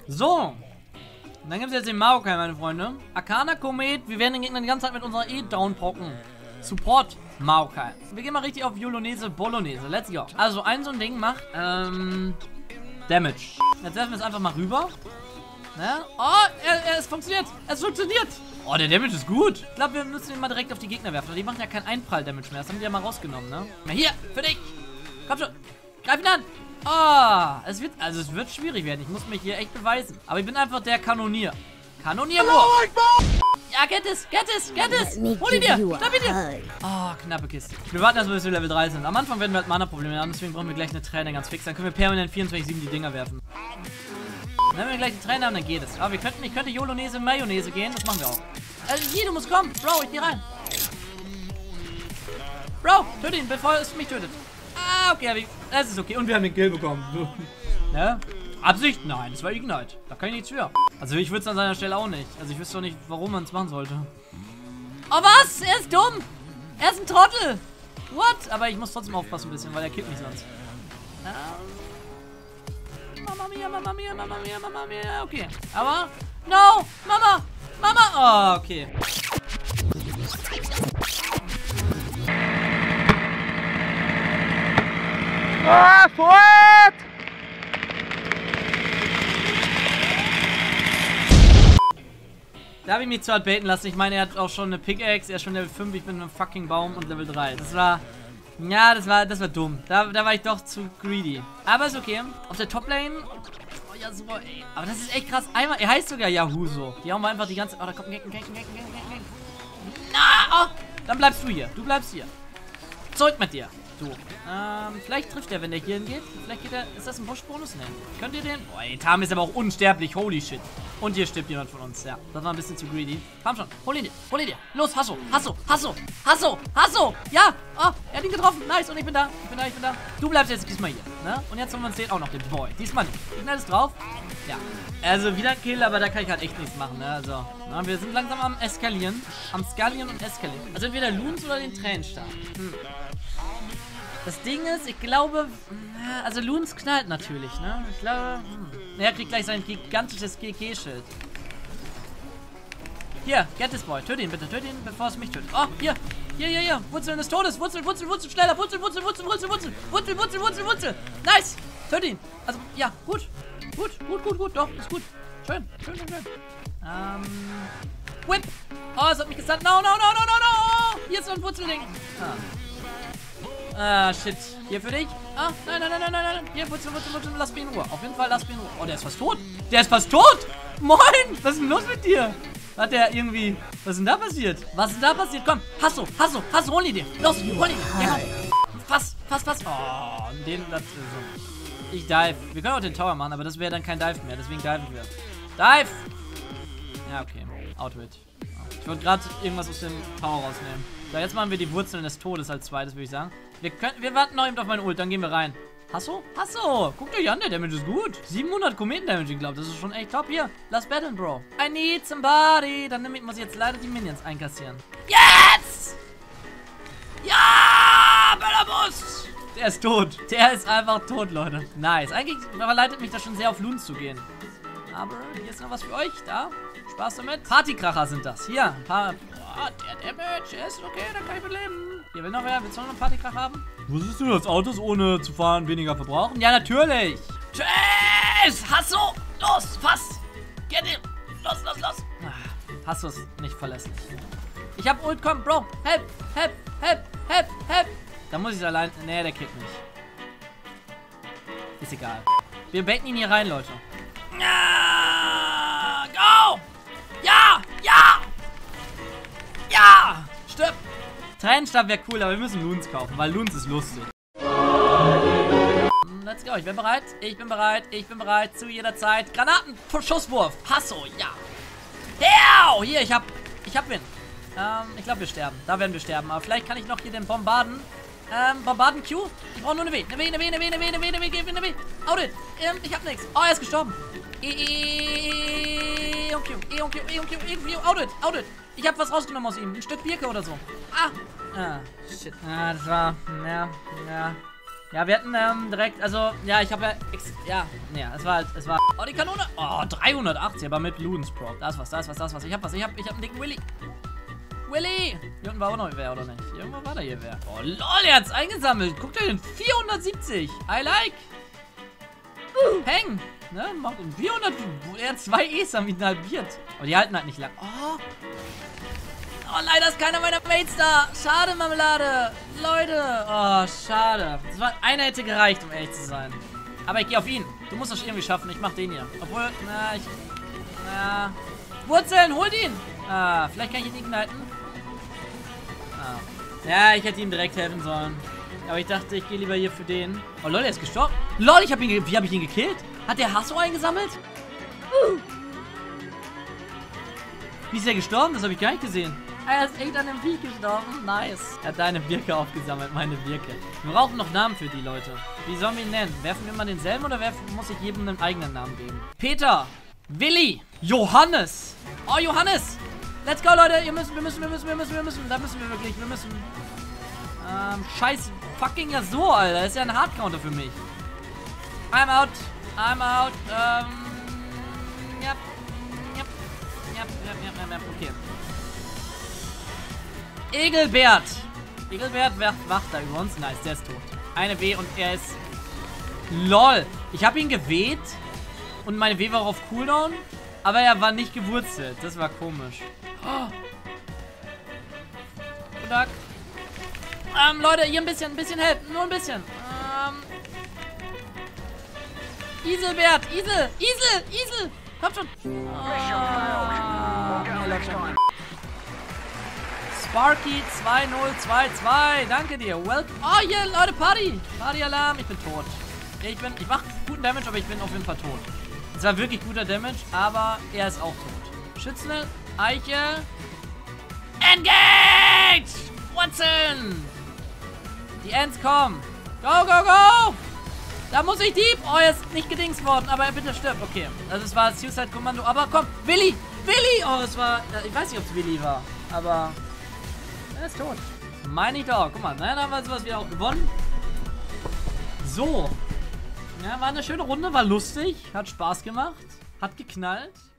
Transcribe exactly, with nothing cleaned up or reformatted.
So. Und dann gibt es jetzt den Maokai, meine Freunde. Arcana Komet. Wir werden den Gegner die ganze Zeit mit unserer E downpocken. Support Maokai. Wir gehen mal richtig auf Yolonese Bolognese. Let's go. Also ein so ein Ding macht, ähm, Damage. Jetzt werfen wir es einfach mal rüber. Ne? Oh, er, er, es funktioniert. Es funktioniert. Oh, der Damage ist gut. Ich glaube, wir müssen ihn mal direkt auf die Gegner werfen. Die machen ja keinen Einprall-Damage mehr. Das haben die ja mal rausgenommen, ne? Na hier, für dich. Komm schon. Greif ihn an. Oh, es wird, also es wird schwierig werden. Ich muss mich hier echt beweisen. Aber ich bin einfach der Kanonier. Kanonierwurf. Ja, get es, get es, get es. Hol ihn dir. Schnapp ihn dir. Oh, knappe Kiste. Wir warten erstmal, bis wir Level drei sind. Am Anfang werden wir halt Mana-Probleme haben. Deswegen brauchen wir gleich eine Träne ganz fix. Dann können wir permanent vierundzwanzig sieben die Dinger werfen. Wenn wir gleich die Träne haben, dann geht es. Aber wir könnten, ich könnte Yolonese Mayonnaise gehen. Das machen wir auch. Also hier, du musst kommen. Bro, ich geh rein. Bro, töte ihn, bevor es mich tötet. Ah, okay, das ist okay. Und wir haben den Kill bekommen. Ne? Absicht? Nein, das war Ignite. Da kann ich nichts für. Also ich würde es an seiner Stelle auch nicht. Also ich wüsste doch nicht, warum man es machen sollte. Oh was? Er ist dumm. Er ist ein Trottel. What? Aber ich muss trotzdem aufpassen ein bisschen, weil er kippt mich sonst. Ähm. Mama mia, Mama mia, Mama mia, Mama mia. Okay. Aber. No! Mama! Mama! Oh, okay. Ah, fort! Da habe ich mich zu hart baiten lassen. Ich meine, er hat auch schon eine Pickaxe. Er ist schon Level fünf. Ich bin ein fucking Baum und Level drei. Das war... Ja, das war, das war dumm. Da, da war ich doch zu greedy. Aber ist okay. Auf der Top-Lane... Oh, ja, super, ey. Aber das ist echt krass. Einmal... Er heißt sogar Yahoo so. Die haben wir einfach die ganze... Oh, da kommt ein Gecken, Gecken, Gecken, Gecken, Gecken. Na! Oh! Dann bleibst du hier. Du bleibst hier. Zurück mit dir. So. Ähm, vielleicht trifft er, wenn der hier hingeht. Vielleicht geht er... Ist das ein Busch-Bonus? Nee. Könnt ihr den... Boah, ey, Tam ist aber auch unsterblich. Holy shit. Und hier stirbt jemand von uns. Ja, das war ein bisschen zu greedy. Komm schon. Hol ihn dir. Hol ihn dir. Los, Hasso. Hasso. Hasso. Hasso. Hasso. Ja. Oh, er hat ihn getroffen. Nice. Und ich bin da. Ich bin da. Ich bin da. Du bleibst jetzt diesmal hier. Ne? Und jetzt holen wir uns den auch noch, den Boy. Diesmal nicht. Ich ist drauf. Ja. Also wieder ein Kill, aber da kann ich halt echt nichts machen. Ne? Also, na, wir sind langsam am Eskalieren. Am Skalieren und Eskalieren. Also entweder Loons oder den Tränenstab. Hm. Das Ding ist, ich glaube, also Loons knallt natürlich, ne? Ich glaube, hm. Er kriegt gleich sein gigantisches G G-Schild. Hier, get this boy. Töte ihn bitte, töte ihn, bevor es mich tötet. Oh, hier, hier, hier, hier. Wurzeln des Todes. Wurzel, Wurzel, Wurzel, schneller. Wurzel, Wurzel, Wurzel, Wurzel, Wurzel. Wurzel, Wurzel, Wurzel, Wurzel. Nice. Töte ihn. Also, ja, gut. Gut, gut, gut, gut. Doch, ist gut. Schön, schön, schön, schön. Ähm, Whip. Oh, es hat mich gesandt. No, no, no, no, no, no. Hier ist so ein Wurzelding. Ah. Ah, shit. Hier für dich. Ah, nein, nein, nein, nein, nein, nein. Hier, Wurzel, Wurzel, Wurzel, lass mich in Ruhe. Auf jeden Fall, lass mich in Ruhe. Oh, der ist fast tot. Der ist fast tot. Moin. Was ist denn los mit dir? Hat der irgendwie... Was ist denn da passiert? Was ist denn da passiert? Komm, Hasso, Hasso, Hasso, hol ihn dir. Los, hol ihn. Ja, komm. Fast, fast, fast. Oh, den... Das, so. Ich dive. Wir können auch den Tower machen, aber das wäre dann kein Dive mehr. Deswegen diven wir. Dive. Ja, okay. Outwit. Ich wollte gerade irgendwas aus dem Tower rausnehmen. So, jetzt machen wir die Wurzeln des Todes als zweites, würde ich sagen. Wir können, wir warten noch eben auf meine Ult, dann gehen wir rein. Hasso? Hasso! Guckt euch an, der Damage ist gut. siebenhundert Kometen-Damage, ich glaube, das ist schon echt top. Hier, lass battlen, Bro. I need somebody. Dann muss ich jetzt leider die Minions einkassieren. Jetzt! Ja! Bellabus! Der ist tot. Der ist einfach tot, Leute. Nice. Eigentlich verleitet mich das schon sehr auf Loons zu gehen. Aber hier ist noch was für euch. Da. Spaß damit. Partykracher sind das. Hier, ein paar... Oh, der Damage ist okay, da kann ich mit leben. Hier will noch wer, willst du noch einen Partykracher haben? Wusstest du, dass Autos ohne zu fahren weniger verbrauchen? Ja, natürlich. Tschüss, Hasso. Los, fass. Get him. Los, los, los. Ach, Hasso ist nicht verlässlich. Ich hab Ult, komm, Bro. Help, help, help, help, help. Da muss ich allein... Nee, der kickt nicht. Ist egal. Wir baiten ihn hier rein, Leute. Ja, go. Ja, ja. Ja! Stirb! Tränenstab wäre cool, aber wir müssen Loons kaufen, weil Loons ist lustig. Let's go, ich bin bereit, ich bin bereit, ich bin bereit, zu jeder Zeit. Granaten, Schusswurf, Hasso, ja! Heo! Hier, ich hab, ich hab Win. Ähm, ich glaube, wir sterben, da werden wir sterben, aber vielleicht kann ich noch hier den Bombarden. Ähm, Bombarden Q? Ich brauche nur eine W, eine W, eine W, eine W, eine W, eine W, eine W, eine W, eine W. Audit, ähm, ich hab nichts. Oh, er ist gestorben. E, E, und Q, E und Q, E und Q, E und Q, Audit, Audit. Ich habe was rausgenommen aus ihm. Ein Stück Birke oder so. Ah. Ah, shit. Ah, das war... Ja, ja. Ja, wir hatten ähm, direkt, also, ja, ich habe ja, ex ja, ja, es war halt, es war, oh, die Kanone, oh, dreihundertachtzig, aber mit Ludensprout, da ist was, da ist was, da ist was, ich hab was, ich hab, ich hab einen dicken Willy. Willy! Hier unten war auch noch wer, oder nicht? Irgendwo war da hier wer. Oh, lol, er hat's eingesammelt. Guckt euch den, vierhundertsiebzig. I like. Peng. Ne, macht vierhundert, er hat zwei E's haben ihn halbiert. Aber die halten halt nicht lang. Oh. Oh, leider ist keiner meiner Mates da. Schade, Marmelade. Leute. Oh, schade. Das war, einer hätte gereicht, um ehrlich zu sein. Aber ich gehe auf ihn. Du musst das irgendwie schaffen. Ich mach den hier. Obwohl, na, ich... Na... Wurzeln, holt ihn. Ah, vielleicht kann ich ihn igniten. Ah. Ja, ich hätte ihm direkt helfen sollen. Aber ich dachte, ich gehe lieber hier für den. Oh, lol, er ist gestorben. Lol, ich hab ihn... Wie habe ich ihn gekillt? Hat der Hasso eingesammelt? Uh. Wie ist er gestorben? Das habe ich gar nicht gesehen. Er ist echt an dem Vieh gestorben. Nice. Er hat deine Birke aufgesammelt, meine Birke. Wir brauchen noch Namen für die Leute. Wie sollen wir ihn nennen? Werfen wir mal denselben oder werfen, muss ich jedem einen eigenen Namen geben? Peter. Willi. Johannes. Oh, Johannes. Let's go, Leute. Ihr müssen, wir müssen, wir müssen, wir müssen, wir müssen. Da müssen wir wirklich, wir müssen. Ähm, scheiß fucking ja so, Alter. Das ist ja ein Hardcounter für mich. I'm out. I'm out. Ähm. Yep. Yep. Yep, yep, yep, yep, okay. Egelbert. Egelbert wacht da über uns. Nice, der ist tot. Eine W und er ist... LOL. Ich habe ihn geweht. Und meine W war auf Cooldown. Aber er war nicht gewurzelt. Das war komisch. Oh. Guten Tag. Ähm, Leute, hier ein bisschen, ein bisschen helfen. Nur ein bisschen. Ähm... Iselbert. Isel. Isel. Isel. Kommt schon. Oh. Nee, läuft schon. Sparky zwei null zwei zwei, danke dir. Welcome. Oh, hier, Leute, Party. Party-Alarm. Ich bin tot. Ich bin, ich mach guten Damage, aber ich bin auf jeden Fall tot. Es war wirklich guter Damage, aber er ist auch tot. Schützle, Eiche. Engage! Wurzeln! Die Ents kommen. Go, go, go! Da muss ich Dieb. Oh, er ist nicht gedings worden, aber er bitte stirbt. Okay, also es war Suicide Kommando. Aber komm, Willi! Willi! Oh, es war, ich weiß nicht, ob es Willi war, aber... Er ist tot. Meine ich doch. Guck mal, dann haben wir sowas wieder auch gewonnen. So. Ja, war eine schöne Runde, war lustig, hat Spaß gemacht, hat geknallt.